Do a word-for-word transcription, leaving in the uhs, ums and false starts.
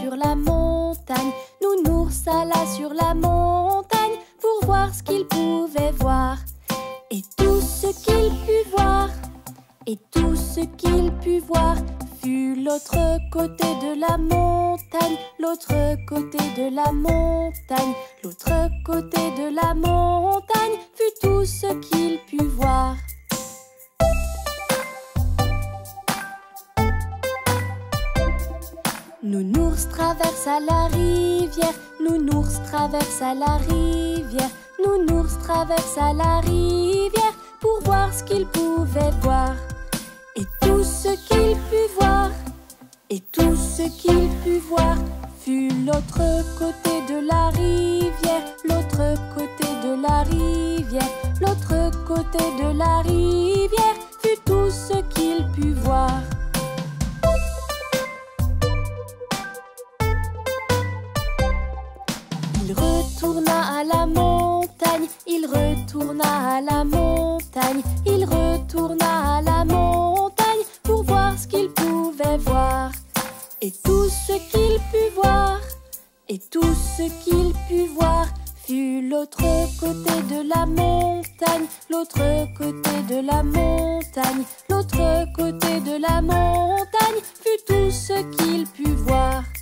sur la montagne. Nounours alla sur la montagne pour voir ce qu'il pouvait voir. Et tout ce qu'il put voir, et tout ce qu'il put voir fut l'autre côté de la montagne, l'autre côté de la montagne, l'autre côté de la montagne fut tout ce qu'il put voir. Nounours traversa la rivière, Nounours traversa la rivière, Nounours traversa la rivière pour voir ce qu'il pouvait voir. Et tout ce qu'il put voir, et tout ce qu'il put voir fut l'autre côté de la rivière, l'autre côté de la rivière, l'autre côté de la rivière fut tout ce qu'il put voir. Il retourna à la montagne, il retourna à la montagne, il retourna à la montagne pour voir ce qu'il pouvait voir. Et tout ce qu'il put voir, et tout ce qu'il put voir fut l'autre côté de la montagne, l'autre côté de la montagne, l'autre côté de la montagne fut tout ce qu'il put voir.